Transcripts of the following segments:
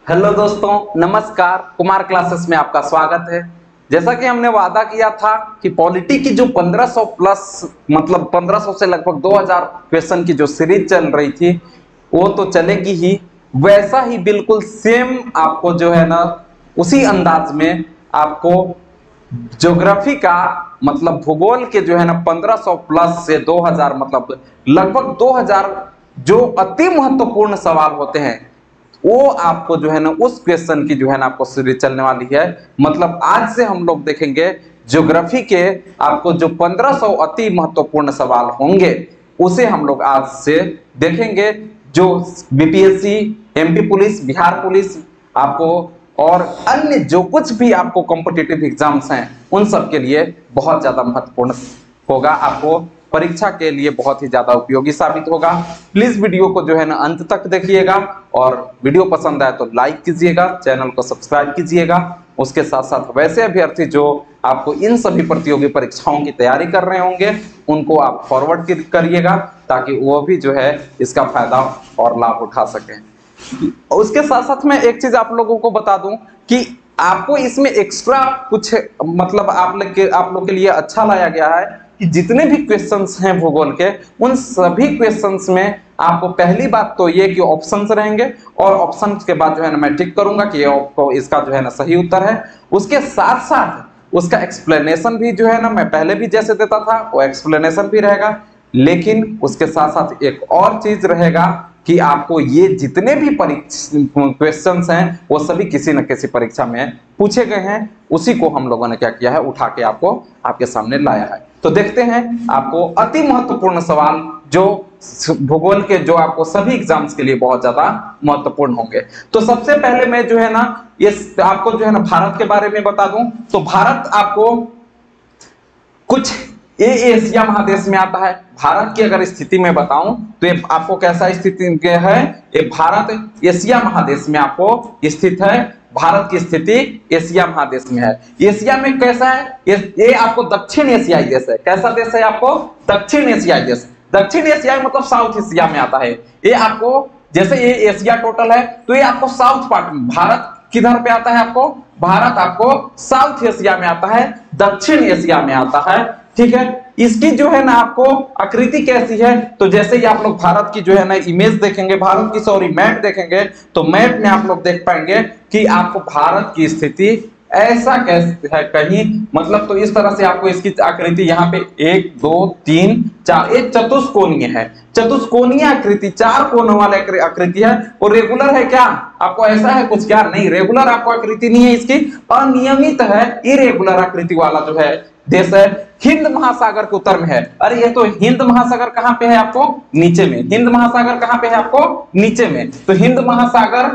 Hello दोस्तों, नमस्कार। Kumar classes में आपका स्वागत है। जैसा कि हमने वादा किया था कि पॉलिटी की जो 1500 प्लस मतलब 1500 से लगभग 2000 क्वेश्चन की जो सीरीज चल रही थी वो तो चलेगी ही, वैसा ही बिल्कुल सेम आपको जो है ना उसी अंदाज में आपको ज्योग्राफी का मतलब भूगोल के जो है ना 1500 प्लस से 2000 मतलब लगभग 2000 जो अति महत्वपूर्ण सवाल होते हैं वो आपको जो है ना उस क्वेश्चन की जो है ना आपको सीरीज चलने वाली है। मतलब आज से हम लोग देखेंगे ज्योग्राफी के आपको जो 1500 अति महत्वपूर्ण सवाल होंगे उसे हम लोग आज से देखेंगे। जो BPSC, MP police, Bihar police आपको और अन्य जो कुछ भी आपको कॉम्पिटिटिव एग्जाम्स हैं उन सब के लिए बहुत ज्यादा महत्वपूर्ण होगा, आपको परीक्षा के लिए बहुत ही ज्यादा उपयोगी साबित होगा। प्लीज वीडियो को जो है ना अंत तक देखिएगा और वीडियो पसंद आए तो लाइक कीजिएगा, चैनल को सब्सक्राइब कीजिएगा। उसके साथ साथ वैसे अभ्यर्थी जो आपको इन सभी प्रतियोगी परीक्षाओं की तैयारी कर रहे होंगे उनको आप फॉरवर्ड करिएगा ताकि वो भी जो है इसका फायदा और लाभ उठा सकें। उसके साथ साथ मैं एक चीज आप लोगों को बता दूं कि आपको इसमें एक्स्ट्रा कुछ मतलब आप लोग के लिए अच्छा लाया गया है कि जितने भी क्वेश्चंस हैं भूगोल के उन सभी क्वेश्चंस में आपको पहली बात तो ये कि ऑप्शंस रहेंगे और ऑप्शंस के बाद जो है ना मैं टिक करूंगा कि आपको इसका जो है ना सही उत्तर है। उसके साथ साथ उसका एक्सप्लेनेशन भी जो है ना मैं पहले भी जैसे देता था वो एक्सप्लेनेशन भी रहेगा, लेकिन उसके साथ साथ एक और चीज रहेगा कि आपको ये जितने भी क्वेश्चंस हैं वो सभी किसी न किसी परीक्षा में पूछे गए हैं, उसी को हम लोगों ने क्या किया है उठा के आपको आपके सामने लाया है। तो देखते हैं आपको अति महत्वपूर्ण सवाल जो भूगोल के जो आपको सभी एग्जाम्स के लिए बहुत ज्यादा महत्वपूर्ण होंगे। तो सबसे पहले मैं जो है ना ये आपको जो है ना भारत के बारे में बता दूं तो भारत आपको कुछ ये एशिया महादेश में आता है। भारत की अगर स्थिति में बताऊं तो ये आपको कैसा स्थिति है, ये भारत एशिया महादेश में आपको स्थित है। भारत की स्थिति एशिया महादेश में है। एशिया में कैसा है, ये आपको दक्षिण एशियाई देश है। कैसा देश है आपको? दक्षिण एशियाई देश। दक्षिण एशिया मतलब साउथ एशिया में आता है। ये आपको जैसे ये एशिया टोटल है तो ये आपको साउथ पार्ट में, भारत किधर पे आता है आपको? भारत आपको साउथ एशिया में आता है, दक्षिण एशिया में आता है। ठीक है, इसकी जो है ना आपको आकृति कैसी है तो जैसे ही आप लोग भारत की जो है ना इमेज देखेंगे, भारत की सॉरी मैप देखेंगे तो मैप में आप लोग देख पाएंगे कि आपको भारत की स्थिति ऐसा कैसे है कहीं मतलब तो इस तरह से आपको इसकी आकृति यहाँ पे 1 2 3 4 एक चतुष्कोणीय है। चतुष्कोणीय आकृति, 4 कोनों वाले आकृति है। और रेगुलर है क्या? आपको ऐसा है कुछ क्या? नहीं, रेगुलर आपको आकृति नहीं है, इसकी अनियमित है, इरेगुलर आकृति वाला जो है देश है। हिंद महासागर के उत्तर में है। अरे ये तो हिंद महासागर कहाँ पे है आपको? नीचे में। हिंद महासागर कहाँ पे है आपको? नीचे में। तो हिंद महासागर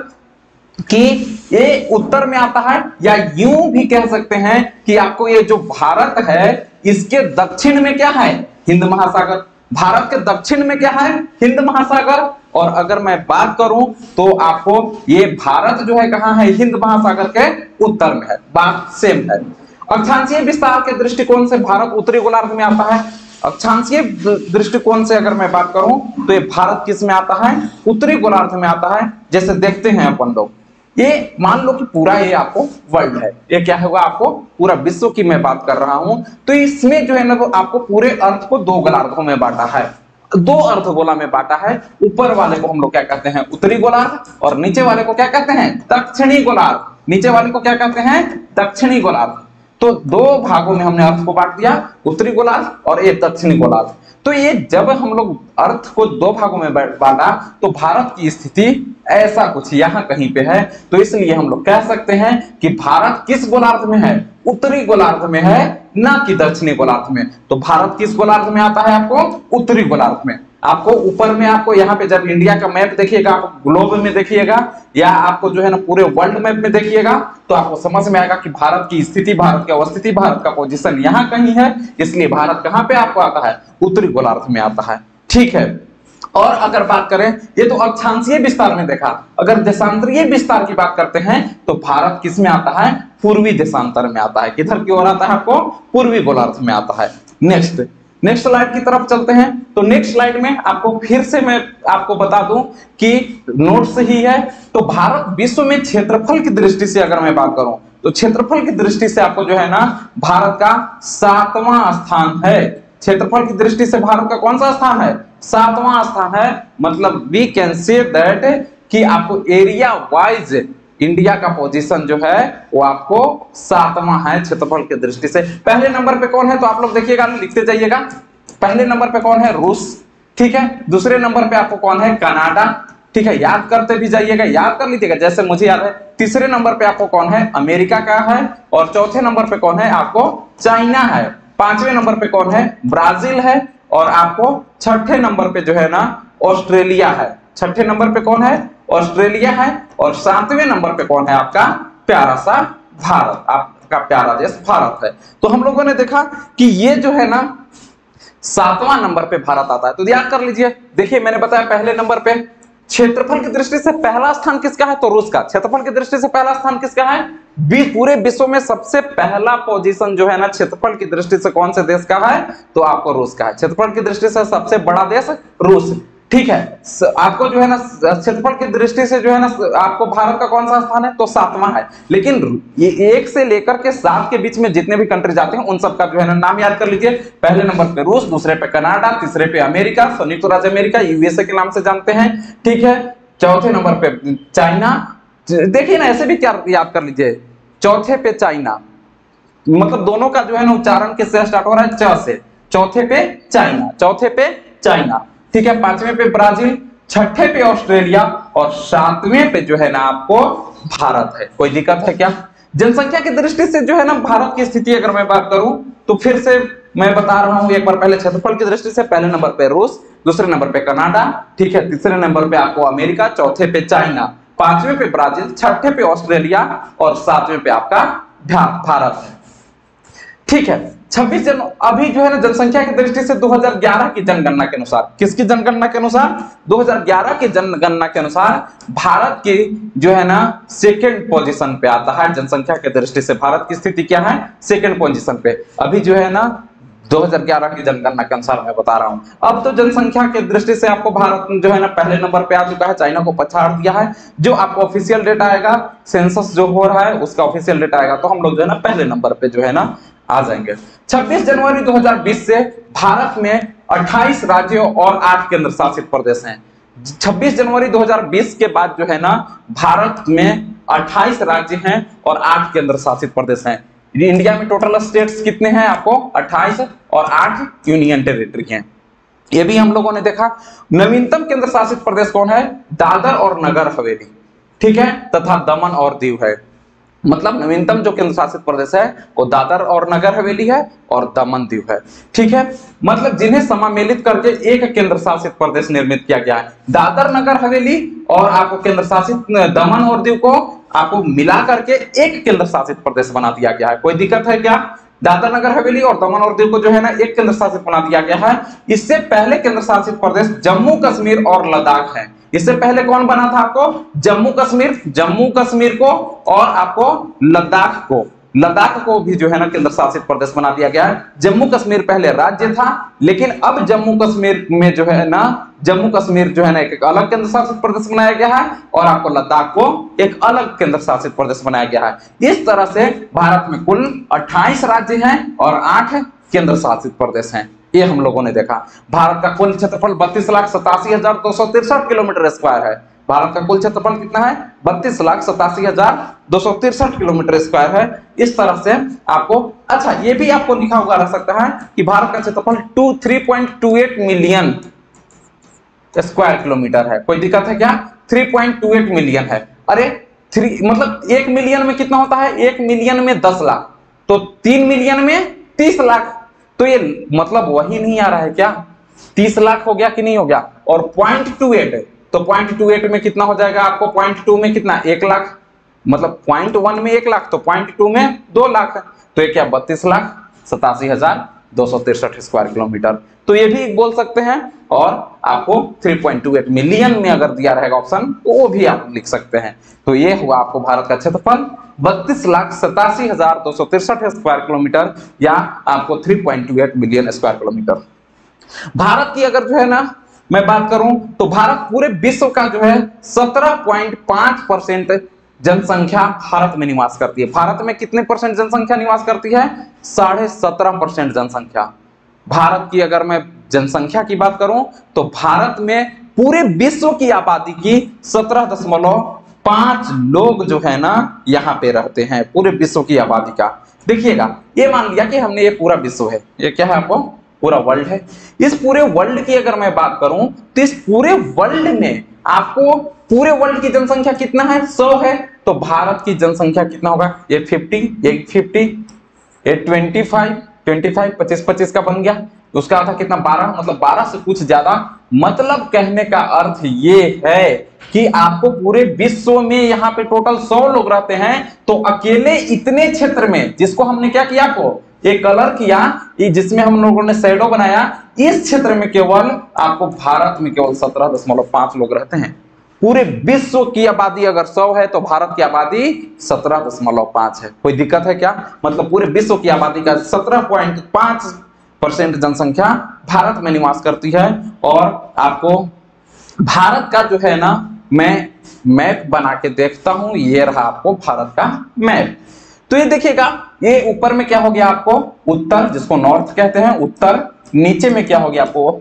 कि ये उत्तर में आता है, या यूं भी कह सकते हैं कि आपको ये जो भारत है इसके दक्षिण में क्या है? हिंद महासागर। भारत के दक्षिण में क्या है? हिंद महासागर। और अगर मैं बात करूं तो आपको ये भारत जो है कहां है? हिंद महासागर के उत्तर में है। बात सेम है। अक्षांशीय विस्तार के दृष्टिकोण से भारत उत्तरी गोलार्ध में आता है। अक्षांशीय दृष्टिकोण से अगर मैं बात करूं तो ये भारत किस में आता है? उत्तरी गोलार्ध में आता है। जैसे देखते हैं अपन लोग, ये मान लो कि पूरा ये आपको वर्ल्ड है, ये क्या होगा आपको? पूरा विश्व की मैं बात कर रहा हूं। तो इसमें जो है ना वो आपको पूरे अर्थ को 2 गोलार्धों में बांटा है, 2 अर्धगोला में बांटा है। ऊपर वाले को हम लोग क्या कहते हैं? उत्तरी गोलार्ध। और नीचे वाले को क्या कहते हैं? दक्षिणी गोलार्ध। नीचे वाले को क्या कहते हैं? दक्षिणी गोलार्ध। तो 2 भागों में हमने अर्थ को बांट दिया, उत्तरी गोलार्ध और एक दक्षिणी गोलार्ध। तो ये जब हम लोग अर्थ को 2 भागों में बांटा तो भारत की स्थिति ऐसा कुछ यहां कहीं पे है। तो इसलिए हम लोग कह सकते हैं कि भारत किस गोलार्ध में है? उत्तरी गोलार्ध में है, ना कि दक्षिणी गोलार्ध में। तो भारत किस गोलार्ध में आता है आपको? उत्तरी गोलार्ध में। आपको ऊपर में आपको यहाँ पे जब इंडिया का मैप देखिएगा, आप ग्लोब में देखिएगा या आपको जो है ना पूरे वर्ल्ड मैप में देखिएगा तो आपको समझ में आएगा कि भारत की स्थिति, भारत की अवस्थिति, भारत का पोजीशन यहाँ कहीं है। इसलिए भारत कहाँ पे आपको आता है? उत्तरी गोलार्ध में आता है। ठीक है। और अगर बात करें, ये तो अक्षांशीय विस्तार में देखा, अगर देशांतरीय विस्तार की बात करते हैं तो भारत किस में आता है? पूर्वी देशांतर में आता है। किधर की ओर आता है आपको? पूर्वी गोलार्ध में आता है। नेक्स्ट नेक्स्ट स्लाइड की तरफ चलते हैं। तो नेक्स्ट स्लाइड में आपको फिर से मैं आपको बता दूं कि नोट्स ही है। तो भारत विश्व में क्षेत्रफल की दृष्टि से अगर मैं बात करूं तो क्षेत्रफल की दृष्टि से आपको जो है ना भारत का 7वां स्थान है। क्षेत्रफल की दृष्टि से भारत का कौन सा स्थान है? 7वां स्थान है। मतलब वी कैन से दैट कि आपको एरिया वाइज इंडिया का पोजीशन जो है वो आपको 7वां है क्षेत्रफल की दृष्टि से। पहले नंबर पे कौन है? तो आप लोग देखिएगा, लिखते जाइएगा। पहले नंबर पे कौन है? रूस, ठीक है। दूसरे नंबर पे आपको कौन है? कनाडा, ठीक है। याद करते भी जाइएगा, याद कर लीजिएगा जैसे मुझे याद है। तीसरे नंबर पे आपको कौन है? अमेरिका का है। और चौथे नंबर पे कौन है? आपको चाइना है। पांचवें नंबर पे कौन है? ब्राजील है। और आपको छठे नंबर पे जो है ना ऑस्ट्रेलिया है। छठे नंबर पे कौन है? ऑस्ट्रेलिया है। और 7वें नंबर पे कौन है? आपका प्यारा सा भारत, आपका प्यारा देश भारत है। तो हम लोगों ने देखा कि ये जो है ना 7वां नंबर पे भारत आता है। तो याद कर लीजिए, देखिए मैंने बताया पहले नंबर पे क्षेत्रफल की दृष्टि से पहला स्थान किसका है? तो रूस का। क्षेत्रफल की दृष्टि से पहला स्थान किसका है? पूरे विश्व में सबसे पहला पोजीशन जो है ना क्षेत्रफल की दृष्टि से कौन से देश का है? तो आपको रूस का है। क्षेत्रफल की दृष्टि से सबसे बड़ा देश रूस, ठीक है। आपको जो है ना क्षेत्रफल की दृष्टि से जो है ना आपको भारत का कौन सा स्थान है? तो 7वां है। लेकिन ये 1 से लेकर के 7 के बीच में जितने भी कंट्री जाते हैं उन सब का जो है ना नाम याद कर लीजिए। पहले नंबर पे रूस, दूसरे पे कनाडा, तीसरे पे अमेरिका, संयुक्त राज्य अमेरिका, यूएसए के नाम से जानते हैं, ठीक है। चौथे नंबर पे चाइना, देखिए ना ऐसे भी क्या याद कर लीजिए। चौथे पे चाइना, मतलब दोनों का जो है ना उच्चारण किससे स्टार्ट हो रहा है? च से। चौथे पे चाइना, चौथे पे चाइना, ठीक है। पांचवें पे ब्राजील, छठे पे ऑस्ट्रेलिया और 7वें पे जो है ना आपको भारत है। कोई दिक्कत है क्या? जनसंख्या की दृष्टि से जो है ना भारत की स्थिति अगर मैं बात करूं तो फिर से मैं बता रहा हूं एक बार। पहले क्षेत्रफल की दृष्टि से पहले नंबर पे रूस, दूसरे नंबर पे कनाडा, ठीक है। तीसरे नंबर पे आपको अमेरिका, चौथे पे चाइना, पांचवें पे ब्राजील, छठे पे ऑस्ट्रेलिया और 7वें पे आपका भारत है, ठीक है। 26 जनवरी अभी जो है ना जनसंख्या की दृष्टि से 2011 की जनगणना के अनुसार, किसकी जनगणना के अनुसार? 2011 की जनगणना के अनुसार भारत की जो है ना सेकंड पोजीशन पे आता है। जनसंख्या की दृष्टि से भारत की स्थिति क्या है? सेकंड पोजीशन पे। अभी जो है ना 2011 की जनगणना के अनुसार मैं बता रहा हूं। अब तो जनसंख्या की दृष्टि से आपको भारत जो है ना पहले नंबर पे आ चुका है, चाइना को पछाड़ दिया है। जो आपको ऑफिशियल डेटा आएगा, सेंसस जो हो रहा है उसका ऑफिशियल डेटा आएगा तो हम लोग जो है ना पहले नंबर पे जो है ना आ जाएंगे। 26 जनवरी 2020 से भारत में 28 राज्यों और 8 केंद्र शासित प्रदेश हैं। 26 जनवरी 2020 के बाद जो है ना भारत में 28 राज्य हैं और 8 केंद्र शासित प्रदेश हैं। इंडिया में टोटल स्टेट्स कितने हैं? आपको 28 और 8 यूनियन टेरिटरी हैं। ये भी हम लोगों ने देखा। नवीनतम केंद्र शासित प्रदेश कौन है? दादर और नगर हवेली, ठीक है, तथा दमन और दीव है। मतलब नवीनतम जो केंद्र शासित प्रदेश है वो दादर और नगर हवेली है और दमन दीव है, ठीक है। मतलब जिन्हें समामेलित करके एक केंद्र शासित प्रदेश निर्मित किया गया है। दादर नगर हवेली और आपको केंद्र शासित दमन और दीव को आपको मिला करके एक केंद्र शासित प्रदेश बना दिया गया है। कोई दिक्कत है क्या? दादर नगर हवेली और दमन और दीव को जो है ना एक केंद्र शासित बना दिया गया है। इससे पहले केंद्र शासित प्रदेश जम्मू कश्मीर और लद्दाख है। इससे पहले कौन बना था? आपको जम्मू कश्मीर को और आपको लद्दाख को भी जो है ना केंद्र शासित प्रदेश बना दिया गया है। जम्मू कश्मीर पहले राज्य था, लेकिन अब जम्मू कश्मीर में जो है ना जम्मू कश्मीर जो है ना एक अलग केंद्र शासित प्रदेश बनाया गया है और आपको लद्दाख को एक अलग केंद्र शासित प्रदेश बनाया गया है। इस तरह से भारत में कुल 28 राज्य हैं और 8 केंद्र शासित प्रदेश हैं। ये हम लोगों ने देखा। भारत का कुल क्षेत्रफल 32,87,263 किलोमीटर स्क्वायर है। भारत का कुल क्षेत्रफल कितना है? 32,87,263 किलोमीटर स्क्वायर है। इस तरह से आपको अच्छा ये भी आपको लिखा हुआ रह सकता है कि भारत का क्षेत्रफल 3.28 मिलियन स्क्वायर किलोमीटर है। कोई दिक्कत है क्या? 3.28 मिलियन है। अरे मतलब 1 मिलियन में कितना होता है? 1 मिलियन में 10 लाख, तो 3 मिलियन में 30 लाख। तो ये मतलब वही नहीं आ रहा है क्या? 30 लाख हो गया कि नहीं हो गया? और 0.28 तो 0.28 में कितना हो जाएगा आपको? 0.2 में कितना? 1 लाख। मतलब 0.1 में 1 लाख तो 0.2 में 2 लाख। तो ये क्या? 32,87,263 स्क्वायर किलोमीटर। तो ये भी बोल सकते हैं। और आपको 3.28 मिलियन में अगर दिया रहेगा ऑप्शन तो वो भी आप लिख सकते हैं। तो ये हुआ आपको भारत का क्षेत्रफल 32,87,263 स्क्वायर किलोमीटर या आपको 3.28 मिलियन स्क्वायर किलोमीटर। भारत की अगर जो है ना मैं बात करूं तो भारत पूरे विश्व का जो है 17.5% जनसंख्या भारत में निवास करती है। भारत में कितने परसेंट जनसंख्या निवास करती है? 17.5% जनसंख्या। भारत की अगर मैं जनसंख्या की बात करूं तो भारत में पूरे विश्व की आबादी की 17.5 लोग जो है ना यहाँ पे रहते हैं, पूरे विश्व की आबादी का। देखिएगा, ये मान लिया कि हमने ये पूरा विश्व है, ये क्या है आपको? पूरा वर्ल्ड है। इस पूरे वर्ल्ड की अगर मैं बात करूं तो इस पूरे वर्ल्ड में आपको पूरे वर्ल्ड की जनसंख्या कितना है? 100 है। तो भारत की जनसंख्या कितना होगा? ये 50, ये 50, ये 25, 25 का बन गया। उसका आधा कितना? 12, मतलब 12 से कुछ ज्यादा। मतलब कहने का अर्थ ये है कि आपको पूरे विश्व में यहाँ पे टोटल 100 लोग रहते हैं, तो अकेले इतने क्षेत्र में, जिसको हमने क्या किया, आपको एक कलर किया, जिसमें हम लोगों ने शैडो बनाया, इस क्षेत्र में केवल आपको भारत में केवल 17.5 लोग रहते हैं। पूरे विश्व की आबादी अगर 100 है तो भारत की आबादी 17.5 है। कोई दिक्कत है क्या? मतलब पूरे विश्व की आबादी का 17.5% जनसंख्या भारत में निवास करती है। और आपको भारत का जो है ना मैं मैप बना के देखता हूं, ये रहा आपको भारत का मैप। तो ये देखिएगा, ये ऊपर में क्या हो गया आपको? उत्तर, जिसको नॉर्थ कहते हैं, उत्तर। नीचे में क्या हो गया आपको?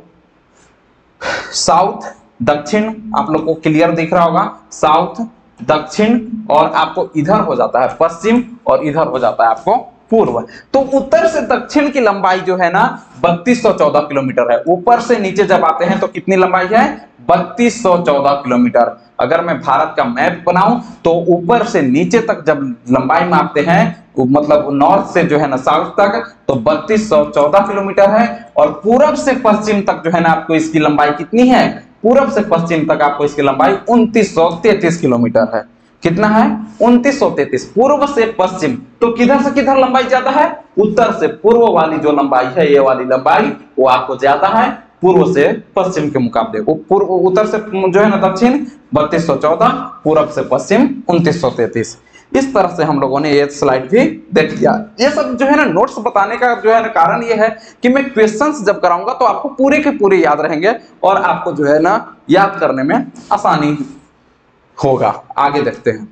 साउथ, दक्षिण। आप लोग को क्लियर दिख रहा होगा, साउथ, दक्षिण। और आपको इधर हो जाता है पश्चिम, और इधर हो जाता है आपको पूर्व। तो उत्तर से दक्षिण की लंबाई जो है ना 3214 किलोमीटर है। ऊपर से नीचे जब आते हैं तो कितनी लंबाई है? 3214 किलोमीटर। अगर मैं भारत का मैप बनाऊं तो ऊपर से नीचे तक जब लंबाई मापते हैं, मतलब नॉर्थ से जो है ना साउथ तक, तो 3214 किलोमीटर है। और पूरब से पश्चिम तक जो है ना आपको इसकी लंबाई कितनी है? पूरब से पश्चिम तक आपको इसकी लंबाई 2933 किलोमीटर है। कितना है? 2933। पूर्व से पश्चिम, तो किधर से किधर लंबाई ज्यादा है? उत्तर से पूर्व वाली जो लंबाई है, ये वाली लंबाई, वो आपको ज्यादा है पूर्व से पश्चिम के मुकाबले। वो पूर्व, उत्तर से जो है ना दक्षिण 3214, पूरब से पश्चिम 2933। इस तरह से हम लोगों ने ये स्लाइड भी देख लिया। ये सब जो है ना नोट्स बताने का जो है ना कारण ये है कि मैं क्वेश्चंस जब कराऊंगा तो आपको पूरे के पूरे याद रहेंगे और आपको जो है ना याद करने में आसानी होगा। आगे देखते हैं।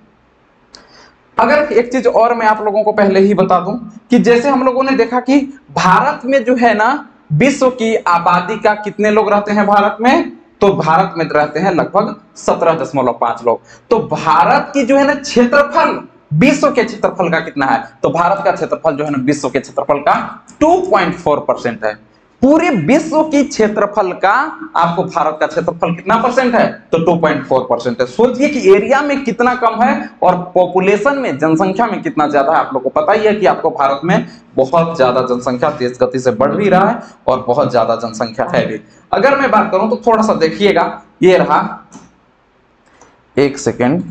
अगर एक चीज और मैं आप लोगों को पहले ही बता दूं कि जैसे हम लोगों ने देखा कि भारत में जो है ना विश्व की आबादी का कितने लोग रहते हैं भारत में? तो भारत में रहते हैं लगभग 17.5 लोग। तो भारत की जो है ना क्षेत्रफल, विश्व के क्षेत्रफल का कितना है? तो भारत का क्षेत्रफल जो है ना विश्व के क्षेत्रफल का 2.4% है। पूरे विश्व की क्षेत्रफल का आपको भारत का क्षेत्रफल कितना परसेंट है? तो 2.4% है। सोचिए कि एरिया में कितना कम है और पॉपुलेशन में, जनसंख्या में कितना ज्यादा है। आप लोगों को पता ही है कि आपको भारत में बहुत ज्यादा जनसंख्या तेज गति से बढ़ भी रहा है और बहुत ज्यादा जनसंख्या है भी। अगर मैं बात करूं तो थोड़ा सा देखिएगा, ये रहा, एक सेकेंड,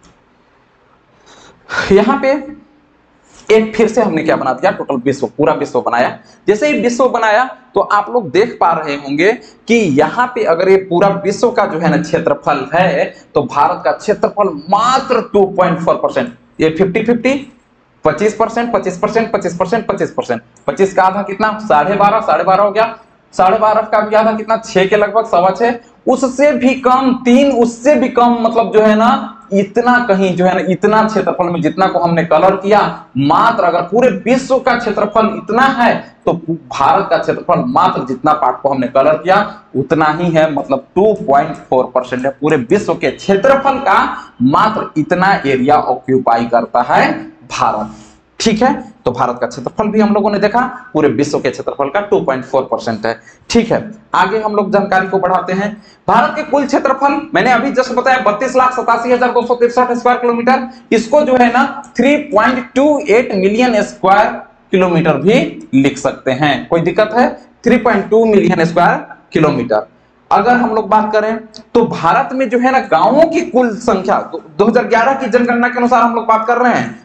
यहां पे एक फिर से हमने क्या बना दिया? टोटल विश्व, पूरा विश्व बनाया। जैसे ही विश्व बनाया तो आप लोग देख पा रहे होंगे कि यहाँ पे अगर ये पूरा विश्व का जो है ना क्षेत्रफल है तो भारत का क्षेत्रफल मात्र 2.4%। ये 50-50, 25%, 25%, 25%, 25%, 25 का आधा कितना? 12.5, 12.5 हो गया। 12.5 का भी आधा कितना? 6 के लगभग, 6.25, उससे भी कम 3, उससे भी कम, मतलब जो है ना इतना कहीं जो है ना इतना क्षेत्रफल में जितना को हमने कलर किया, मात्र अगर पूरे विश्व का क्षेत्रफल इतना है तो भारत का क्षेत्रफल मात्र जितना पार्ट को हमने कलर किया उतना ही है, मतलब 2.4% है। पूरे विश्व के क्षेत्रफल का मात्र इतना एरिया ऑक्यूपाई करता है भारत। ठीक है, तो भारत का क्षेत्रफल भी हम लोगों ने देखा पूरे विश्व के क्षेत्रफल का 2.4% है। ठीक है, आगे हम लोग जानकारी को बढ़ाते हैं। भारत के कुल क्षेत्रफल मैंने अभी जस्ट बताया 32,87,263 स्क्वायर किलोमीटर। इसको जो है ना 3.28 मिलियन स्क्वायर किलोमीटर भी लिख सकते हैं। कोई दिक्कत है? 3.2 मिलियन स्क्वायर किलोमीटर। अगर हम लोग बात करें तो भारत में जो है ना गांवों की कुल संख्या 2011 की जनगणना के अनुसार हम लोग बात कर रहे हैं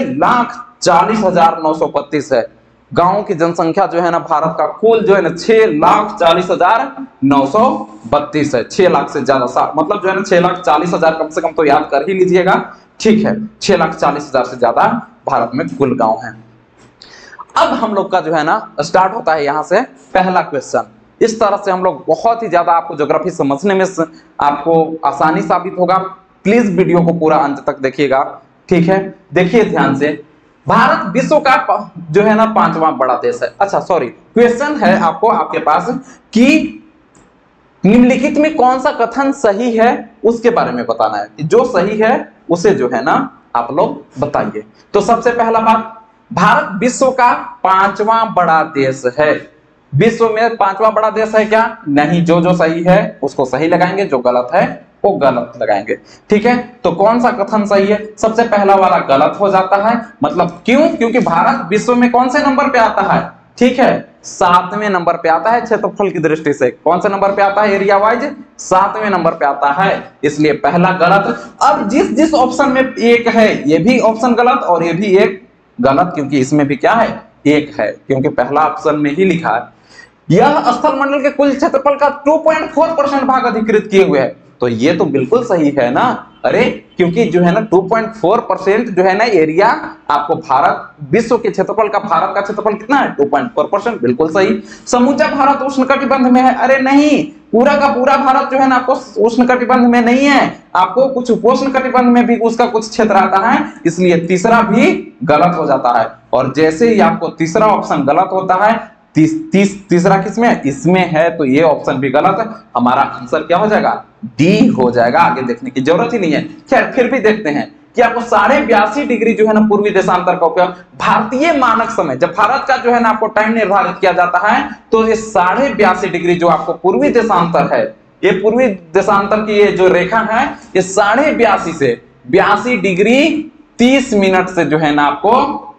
6,40,932 है। गांवों की जनसंख्या जो है ना भारत का कुल जो है ना 6,40,932 है। 6 लाख से ज्यादा, मतलब जो है ना 6,40,000 कम से कम तो याद कर ही लीजिएगा। ठीक है, 6,40,000 से ज्यादा भारत में कुल गांव हैं। अब हम लोग का जो है ना स्टार्ट होता है यहां से पहला क्वेश्चन। इस तरह से हम लोग बहुत ही ज्यादा आपको ज्योग्राफी समझने में आपको आसानी साबित होगा। प्लीज वीडियो को पूरा अंत तक देखिएगा, ठीक है। देखिए ध्यान से, भारत विश्व का जो है ना 5वां बड़ा देश है। अच्छा सॉरी, क्वेश्चन है आपको आपके पास कि निम्नलिखित में कौन सा कथन सही है उसके बारे में बताना है। जो सही है उसे जो है ना आप लोग बताइए। तो सबसे पहला बात, भारत विश्व का 5वां बड़ा देश है। विश्व में 5वां बड़ा देश है क्या? नहीं, जो सही है उसको सही लगाएंगे, जो गलत है वो गलत लगाएंगे, ठीक है। तो कौन सा कथन सही है? सबसे पहला वाला गलत हो जाता है। मतलब क्यों? क्योंकि भारत विश्व में कौन से नंबर पे आता है? ठीक है, 7वें नंबर पे आता है क्षेत्रफल की दृष्टि से। कौन से नंबर पे आता है? एरिया वाइज 7वें नंबर पे आता है, इसलिए पहला गलत। अब जिस ऑप्शन में एक है ये भी ऑप्शन गलत और ये भी एक गलत, क्योंकि इसमें भी क्या है? एक है, क्योंकि पहला ऑप्शन में ही लिखा है यह स्थल मंडल के कुल क्षेत्रफल का 2.4% भाग अधिकृत किए हुए है। तो ये तो बिल्कुल सही है ना। अरे क्योंकि जो है ना 2.4% जो है ना एरिया आपको भारत विश्व के क्षेत्रफल का, भारत का क्षेत्रफल कितना है? 2.4%, बिल्कुल सही। समूचा भारत उष्णकटिबंध में है? अरे नहीं, पूरा का पूरा भारत जो है ना आपको उष्णकटिबंध में नहीं है, आपको कुछ उपोष्ण कटिबंध में भी उसका कुछ क्षेत्र आता है, इसलिए तीसरा भी गलत हो जाता है। और जैसे ही आपको तीसरा ऑप्शन गलत होता है, तीसरा किसमें? इसमें है, तो ये ऑप्शन भी गलत है। हमारा आंसर क्या हो जाएगा? डी हो जाएगा। आगे देखने की जरूरत ही नहीं है। खैर फिर भी देखते हैं कि आपको 82.5 डिग्री जो है ना पूर्वी देशांतर का उपयोग भारतीय मानक समय, जब भारत का जो है ना आपको टाइम निर्धारित किया जाता है, तो ये 82.5 डिग्री जो आपको पूर्वी देशांतर है, ये पूर्वी देशांतर की ये जो रेखा है, ये 82.5 से 82 डिग्री 30 मिनट से जो है ना आपको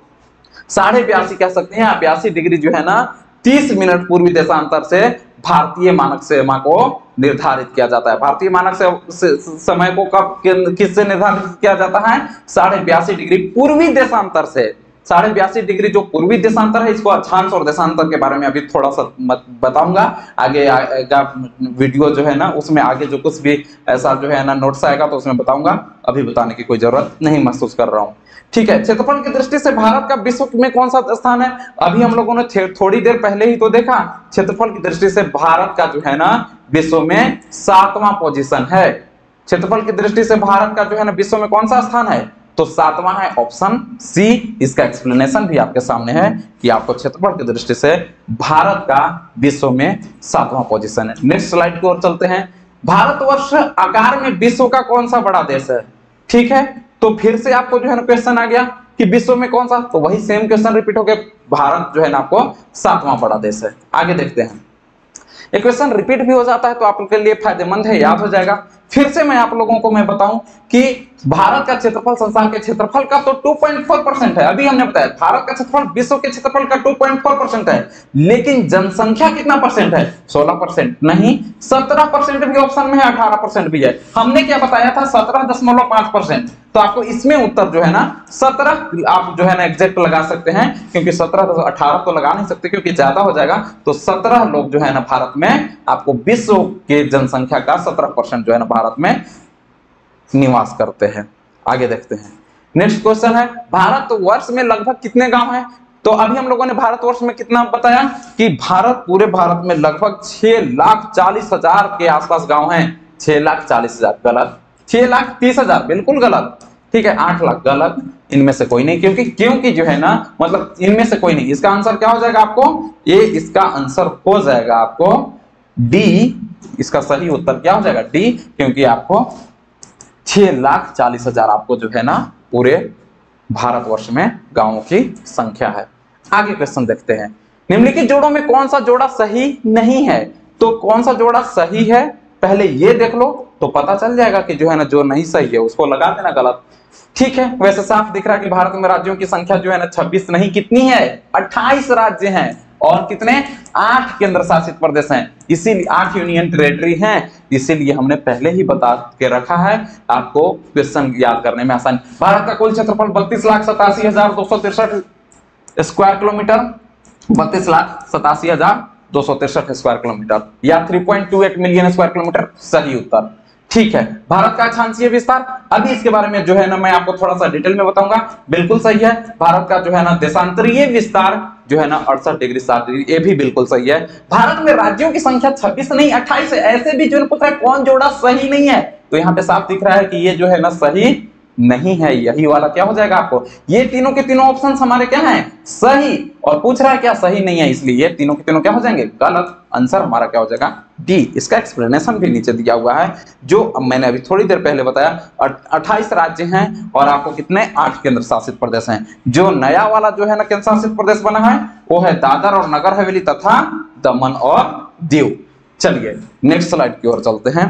82.5 कह सकते हैं, 82 डिग्री जो है ना 30 मिनट पूर्वी देशांतर से भारतीय मानक समय को निर्धारित किया जाता है। भारतीय मानक समय को कब किससे निर्धारित किया जाता है? 82.5 डिग्री पूर्वी देशांतर से। 82.5 डिग्री जो पूर्वी देशांतर है, इसको अक्षांश और देशांतर के बारे में अभी थोड़ा सा बताऊंगा। आगे वीडियो जो है ना उसमें आगे जो कुछ भी ऐसा जो है ना नोट्स आएगा तो उसमें बताऊंगा, अभी बताने की कोई जरूरत नहीं महसूस कर रहा हूं, ठीक है। क्षेत्रफल की दृष्टि से भारत का विश्व में कौन सा स्थान है? अभी हम लोगों ने थोड़ी देर पहले ही तो देखा, क्षेत्रफल की दृष्टि से भारत का जो है ना विश्व में 7वां पोजीशन है। क्षेत्रफल की दृष्टि से भारत का जो है ना विश्व में कौन सा स्थान है? तो 7वां है, ऑप्शन सी। इसका एक्सप्लेनेशन भी आपके सामने है कि आपको क्षेत्रफल की दृष्टि से भारत का विश्व में 7वां पोजीशन है। नेक्स्ट स्लाइड की ओर चलते हैं। भारतवर्ष आकार में विश्व का कौन सा बड़ा देश है? ठीक है, तो फिर से आपको जो है ना क्वेश्चन आ गया कि विश्व में कौन सा, तो वही सेम क्वेश्चन रिपीट हो गया। भारत जो है ना आपको 7वां बड़ा देश है। आगे देखते हैं, एक क्वेश्चन रिपीट भी हो जाता है तो आप लोगों के लिए फायदेमंद है, याद हो जाएगा। फिर से मैं आप लोगों को मैं बताऊं कि भारत का क्षेत्रफल संसार के क्षेत्रफल का तो 2.4% है। अभी हमने बताया भारत का क्षेत्रफल विश्व के क्षेत्रफल का 2.4% है, लेकिन जनसंख्या कितना परसेंट है? 16%। नहीं, 17% भी ऑप्शन में है, 18% भी है। हमने क्या बताया था? 17.5%। तो आपको इसमें उत्तर जो है ना 17 आप जो है ना एग्जैक्ट लगा सकते हैं, क्योंकि 17 तो 18 तो लगा नहीं सकते क्योंकि ज्यादा हो जाएगा। तो 17 लोग जो है ना भारत में, आपको विश्व के जनसंख्या का 17% जो है ना भारत में निवास करते हैं। आगे देखते हैं, नेक्स्ट क्वेश्चन है, भारतवर्ष में लगभग कितने गांव हैं? तो अभी हम लोगों ने भारतवर्ष में कितना बताया कि पूरे भारत में लगभग 6,40,000 के आसपास गांव हैं। 6,40,000 गलत, 6,30,000 बिल्कुल गलत, ठीक है। 8 लाख गलत, इनमें से कोई नहीं, क्योंकि जो है ना मतलब इनमें से कोई नहीं। इसका आंसर क्या हो जाएगा आपको? ये इसका आंसर हो जाएगा आपको डी। इसका सही उत्तर क्या हो जाएगा? डी, क्योंकि आपको 6,40,000 आपको जो है ना पूरे भारतवर्ष में गांवों की संख्या है। आगे क्वेश्चन देखते हैं, निम्नलिखित जोड़ों में कौन सा जोड़ा सही नहीं है? तो कौन सा जोड़ा सही है पहले ये देख लो तो पता चल जाएगा कि जो है ना जो नहीं सही है उसको लगा देना गलत, ठीक है। वैसे साफ दिख रहा है कि भारत में राज्यों की संख्या जो है ना 26 नहीं, कितनी है? 28 राज्य हैं और कितने? 8 केंद्र शासित प्रदेश हैं, इसीलिए 8 यूनियन टेरिटरी हैं। इसीलिए हमने पहले ही बता के रखा है, आपको क्वेश्चन याद करने में आसानी। भारत का कुल क्षेत्रफल 32,87,263 स्क्वायर किलोमीटर, 32,87,263 स्क्वायर किलोमीटर या 3.28 मिलियन स्क्वायर किलोमीटर सही उत्तर, ठीक है। भारत का अक्षांशीय विस्तार, अभी इसके बारे में जो है ना मैं आपको थोड़ा सा डिटेल में बताऊंगा। बिल्कुल सही है, भारत का जो है ना देशांतरीय विस्तार जो है ना 68 डिग्री 7 डिग्री, ये भी बिल्कुल सही है। भारत में राज्यों की संख्या 26 नहीं 28 है, ऐसे भी जो है पूछ रहा है कौन जोड़ा सही नहीं है, तो यहाँ पे साफ दिख रहा है कि ये जो है ना सही नहीं है, यही वाला क्या हो जाएगा आपको, ये तीनों के तीनों ऑप्शन हमारे क्या हैं सही, और पूछ रहा है क्या सही नहीं है, इसलिए ये तीनों के तीनों क्या हो जाएंगे गलत। आंसर हमारा क्या हो जाएगा डी। इसका एक्सप्लेनेशन भी नीचे दिया हुआ है, जो मैंने अभी थोड़ी देर पहले बताया। 28 राज्य हैं और आपको कितने 8 केंद्र शासित प्रदेश हैं। जो नया वाला जो है ना केंद्र शासित प्रदेश बना है वो है दादर और नगर हवेली तथा दमन और दीव। चलिए नेक्स्ट स्लाइड की ओर चलते हैं।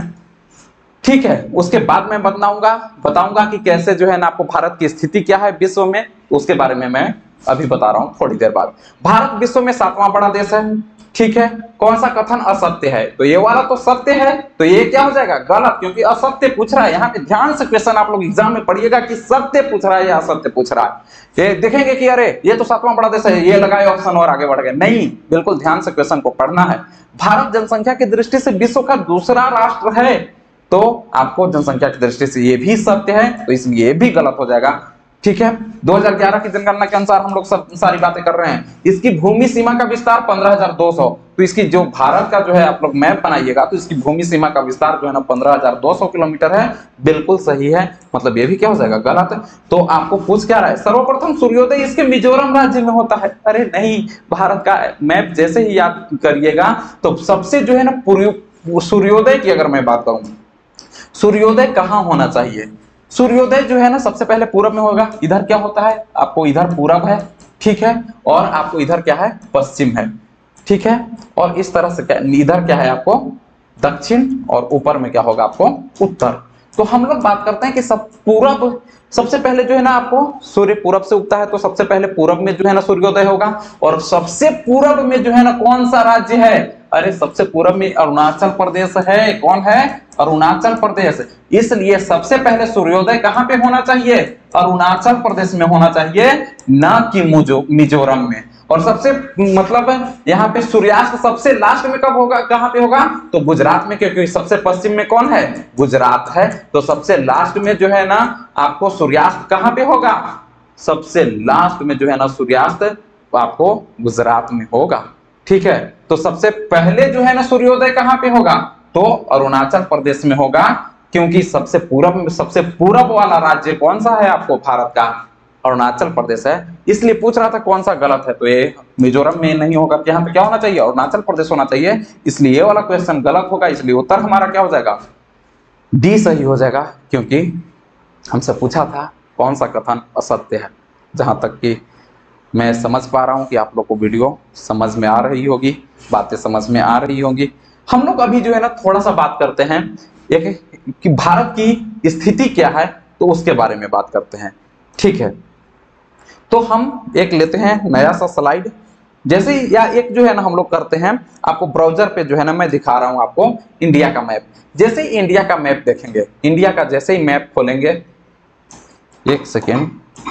ठीक है, उसके बाद मैं बताऊंगा कि कैसे जो है ना आपको भारत की स्थिति क्या है विश्व में, उसके बारे में मैं अभी बता रहा हूं थोड़ी देर बाद। भारत विश्व में 7वां बड़ा देश है। ठीक है, कौन सा कथन असत्य है, तो ये वाला तो सत्य है, तो ये क्या हो जाएगा गलत, क्योंकि असत्य पूछ रहा है। यहाँ पे ध्यान से क्वेश्चन आप लोग एग्जाम में पढ़िएगा कि सत्य पूछ रहा है या असत्य पूछ रहा है। ये देखेंगे कि अरे ये तो 7वां बड़ा देश है, ये लगाए ऑप्शन और आगे बढ़ गए, नहीं, बिल्कुल ध्यान से क्वेश्चन को पढ़ना है। भारत जनसंख्या की दृष्टि से विश्व का दूसरा राष्ट्र है, तो आपको जनसंख्या की दृष्टि से ये भी सत्य है, तो इसलिए ये भी गलत हो जाएगा। ठीक है, 2011 की जनगणना के अनुसार हम लोग सब सारी बातें कर रहे हैं। इसकी भूमि सीमा का विस्तार 15,200, तो इसकी जो भारत का जो है आप लोग मैप बनाइएगा तो इसकी भूमि सीमा का विस्तार जो है ना 15,200 किलोमीटर है, बिल्कुल सही है, मतलब ये भी क्या हो जाएगा गलत। तो आपको पूछ क्या रहा है, सर्वप्रथम सूर्योदय इसके मिजोरम राज्य में होता है, अरे नहीं, भारत का मैप जैसे ही याद करिएगा तो सबसे जो है ना सूर्योदय की अगर मैं बात करूं, सूर्योदय कहां होना चाहिए, सूर्योदय जो है ना सबसे पहले पूरब में होगा। इधर क्या होता है आपको, इधर पूरब है, ठीक है, और आपको इधर क्या है पश्चिम है, ठीक है, और इस तरह से क्या इधर क्या है आपको दक्षिण, और ऊपर में क्या होगा आपको उत्तर। तो हम लोग बात करते हैं कि सब पूरब, सबसे पहले जो है ना आपको सूर्य पूरब से उगता है, तो सबसे पहले पूरब में जो है ना सूर्योदय होगा। और सबसे पूरब में जो है ना कौन सा राज्य है, अरे सबसे पूरब में अरुणाचल प्रदेश है। कौन है, अरुणाचल प्रदेश। इसलिए सबसे पहले सूर्योदय कहां पे होना चाहिए, अरुणाचल प्रदेश में होना चाहिए, ना कि मिजोरम में। और सबसे मतलब यहाँ पे सूर्यास्त सबसे लास्ट में कब होगा, कहां पे होगा, तो गुजरात में, क्योंकि सबसे पश्चिम में कौन है, गुजरात है। तो सबसे लास्ट में जो है ना आपको सूर्यास्त कहां पे होगा, सबसे लास्ट में जो है ना सूर्यास्त आपको गुजरात में होगा। ठीक है, तो सबसे पहले जो है ना सूर्योदय कहां पे होगा, तो अरुणाचल प्रदेश में होगा, क्योंकि सबसे पूरब वाला राज्य कौन सा है आपको भारत का, अरुणाचल प्रदेश है। इसलिए पूछ रहा था कौन सा गलत है, तो ये मिजोरम में नहीं होगा, यहाँ पे क्या होना चाहिए, अरुणाचल प्रदेश होना चाहिए, इसलिए ये वाला क्वेश्चन गलत होगा। इसलिए उत्तर हमारा क्या हो जाएगा, डी सही हो जाएगा, क्योंकि हमसे पूछा था कौन सा कथन असत्य है। जहां तक कि मैं समझ पा रहा हूं कि आप लोग को वीडियो समझ में आ रही होगी, बातें समझ में आ रही होंगी। हम लोग अभी जो है ना थोड़ा सा बात करते हैं एक कि भारत की स्थिति क्या है, तो उसके बारे में बात करते हैं। ठीक है, तो हम एक लेते हैं नया सा स्लाइड, जैसे या एक जो है ना हम लोग करते हैं, आपको ब्राउजर पे जो है ना मैं दिखा रहा हूं आपको इंडिया का मैप। जैसे ही इंडिया का मैप देखेंगे, इंडिया का जैसे ही मैप खोलेंगे, एक सेकेंड,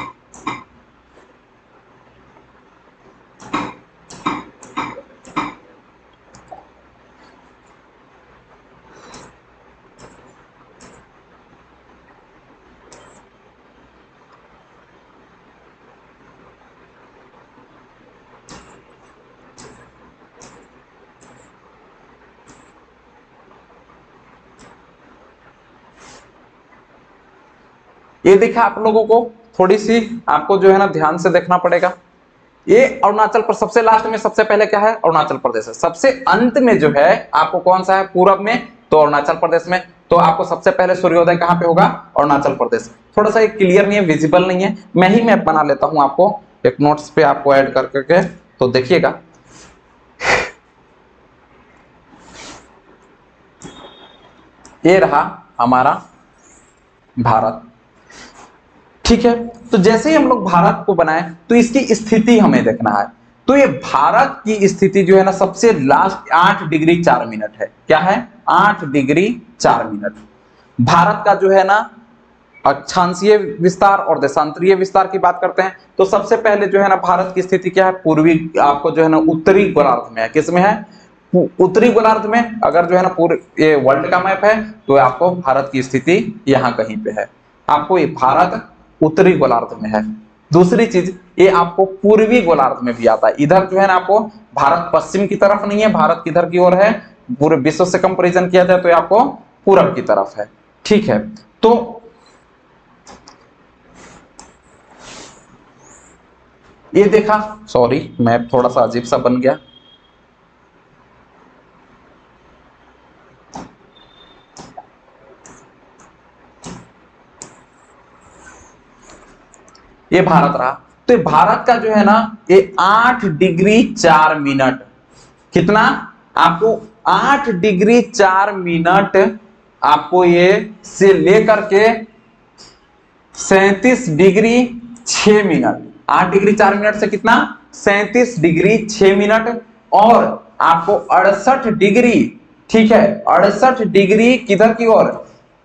ये देखा आप लोगों को, थोड़ी सी आपको जो है ना ध्यान से देखना पड़ेगा। ये अरुणाचल पर सबसे लास्ट में सबसे पहले क्या है, अरुणाचल प्रदेश है। सबसे अंत में जो है आपको कौन सा है, पूरब में, तो अरुणाचल प्रदेश में। तो आपको सबसे पहले सूर्योदय कहां पे होगा, अरुणाचल प्रदेश। थोड़ा सा क्लियर नहीं है, विजिबल नहीं है, मैं ही मैप बना लेता हूं आपको एक नोट्स पे आपको ऐड कर करके, तो देखिएगा। ये रहा हमारा भारत। ठीक है, तो जैसे ही हम लोग भारत को बनाए तो इसकी स्थिति हमें देखना है। तो ये भारत की स्थिति जो है ना सबसे लास्ट 8 डिग्री 4 मिनट है। क्या है, 8 डिग्री 4 मिनट। भारत का जो है ना अक्षांशीय विस्तार और देशांतरीय विस्तार की बात करते हैं, तो सबसे पहले जो है ना भारत की स्थिति क्या है, पूर्वी, आपको जो है ना उत्तरी गोलार्ध में है। किसमें है, उत्तरी गोलार्ध में। अगर जो है ना पूरे ये वर्ल्ड का मैप है तो आपको भारत की स्थिति यहाँ कहीं पे है, आपको ये भारत उत्तरी गोलार्ध में है। दूसरी चीज, ये आपको पूर्वी गोलार्ध में भी आता है। इधर जो है ना आपको भारत पश्चिम की तरफ नहीं है, भारत किधर की ओर है, पूरे विश्व से कंपैरिजन किया जाए तो ये आपको पूरब की तरफ है। ठीक है, तो ये देखा, सॉरी मैप थोड़ा सा अजीब सा बन गया। ये भारत रहा, तो ये भारत का जो है ना ये 8 डिग्री 4 मिनट, कितना आपको 8 डिग्री 4 मिनट आपको ये से लेकर के 37 डिग्री 6 मिनट, 8 डिग्री 4 मिनट से कितना 37 डिग्री 6 मिनट, और आपको 68 डिग्री, ठीक है 68 डिग्री किधर की ओर,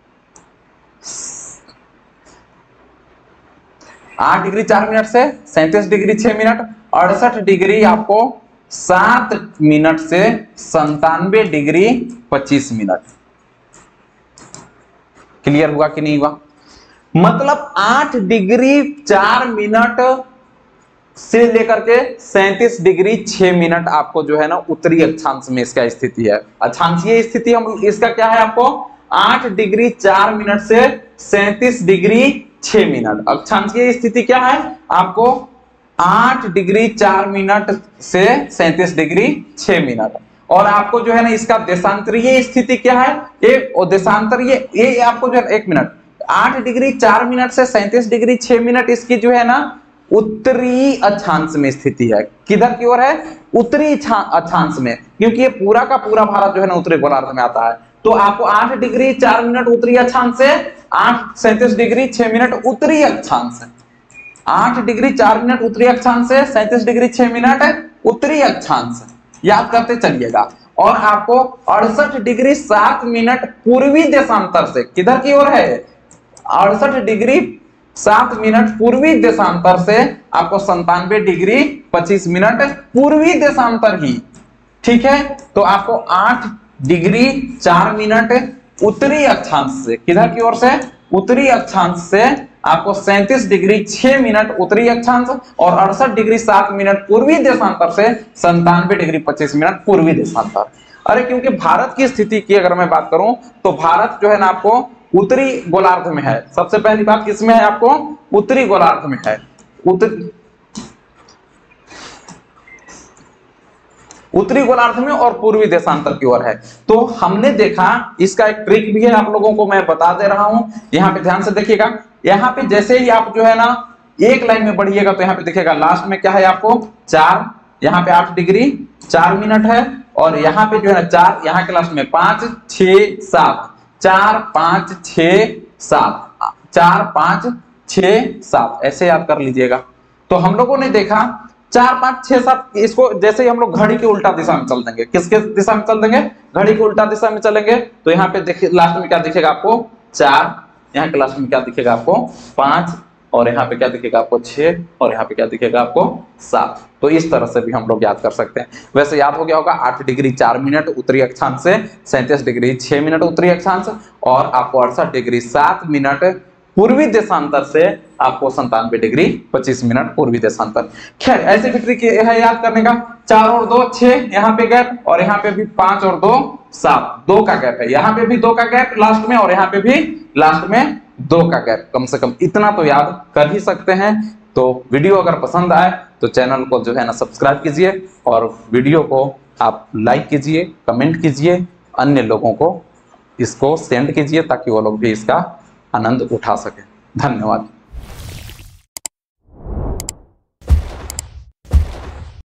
8 डिग्री 4 मिनट से 37 डिग्री 6 मिनट, 68 डिग्री आपको 7 मिनट से 97 डिग्री 25 मिनट। क्लियर हुआ कि नहीं हुआ? मतलब 8 डिग्री 4 मिनट से लेकर के 37 डिग्री 6 मिनट आपको जो है ना उत्तरी अक्षांश में इसका स्थिति है। अक्षांशीय स्थिति हम इसका क्या है, आपको 8 डिग्री 4 मिनट से 37 डिग्री 6 मिनट। अक्षांशीय स्थिति क्या है आपको 8 डिग्री 4 मिनट से 37 डिग्री 6 मिनट, और आपको जो है ना इसका देशांतरीय स्थिति क्या है, एक और देशांतरीय ये आपको जो है 1 मिनट 8 डिग्री 4 मिनट से 37 डिग्री 6 मिनट इसकी जो है ना उत्तरी अक्षांश में स्थिति है। किधर की ओर है, उत्तरी अक्षांश में, क्योंकि ये पूरा का पूरा भारत जो है ना उत्तरी गोलार्ध में आता है। तो आपको 8 डिग्री 4 मिनट उत्तरी अक्षांश से 37 डिग्री 6 मिनट उत्तरी अक्षांश, 8 डिग्री 4 मिनट उत्तरी अक्षांश से 37 डिग्री 6 मिनट उत्तरी अक्षांश, याद करते चलिएगा। और आपको 68 डिग्री 7 मिनट पूर्वी देशांतर से, किधर की ओर है 68 डिग्री 7 मिनट पूर्वी देशांतर से आपको 97 डिग्री 25 मिनट पूर्वी देशांतर ही, ठीक है। तो आपको 8 डिग्री 4 मिनट उत्तरी अक्षांश से, किधर की ओर से, उत्तरी अक्षांश से आपको 37 डिग्री 6 मिनट उत्तरी अक्षांश, और 68 डिग्री 7 मिनट पूर्वी देशांतर से 97 डिग्री 25 मिनट पूर्वी देशांतर। अरे क्योंकि भारत की स्थिति की अगर मैं बात करूं तो भारत जो है ना आपको उत्तरी गोलार्ध में है। सबसे पहली बात किसमें है, आपको उत्तरी गोलार्ध में है, उत्तरी गोलार्ध में और पूर्वी देशांतर की ओर है। तो हमने देखा, इसका एक ट्रिक भी है आप लोगों को मैं बता दे रहा हूं, यहां पे ध्यान से देखिएगा। यहाँ पे जैसे ही आप जो है ना एक लाइन में बढ़िएगा तो यहाँ पे देखिएगा लास्ट में क्या है आपको 4, यहाँ पे 8 डिग्री 4 मिनट है, और यहाँ पे जो है ना 4, यहाँ के लास्ट में 5 6 7, 4 5 6 7, 4 5 6 7, ऐसे याद कर लीजिएगा। तो हम लोगों ने देखा 4 5 6 7, इसको जैसे ही हम लोग घड़ी के उल्टा दिशा में चल देंगे, किसके दिशा में चल देंगे, घड़ी के उल्टा दिशा में चलेंगे, तो यहाँ पे देखिए लास्ट में क्या दिखेगा आपको 4, यहाँ के लास्ट में क्या दिखेगा आपको 5, और यहाँ पे क्या दिखेगा आपको 6, और यहाँ पे क्या दिखेगा आपको 7। तो इस तरह से भी हम लोग याद कर सकते हैं। वैसे याद हो गया होगा 8 डिग्री 4 मिनट उत्तरी अक्षांश से 37 डिग्री 6 मिनट उत्तरी अक्षांश, और आपको 68 डिग्री 7 मिनट पूर्वी देशांतर से आपको 97 डिग्री 25 मिनट पूर्वी देशांतर। खैर ऐसे भी ट्रिक है याद करने का, 4 और 2 6, यहाँ पे गैप, और यहाँ पे भी 5 और 2 7, 2 का गैप है, यहाँ पे भी 2 का गैप लास्ट में, और यहाँ पे भी लास्ट में 2 का गैप, कम से कम इतना तो याद कर ही सकते हैं। तो वीडियो अगर पसंद आए तो चैनल को जो है ना सब्सक्राइब कीजिए, और वीडियो को आप लाइक कीजिए, कमेंट कीजिए, अन्य लोगों को इसको सेंड कीजिए ताकि वो लोग भी इसका आनंद उठा सके। धन्यवाद।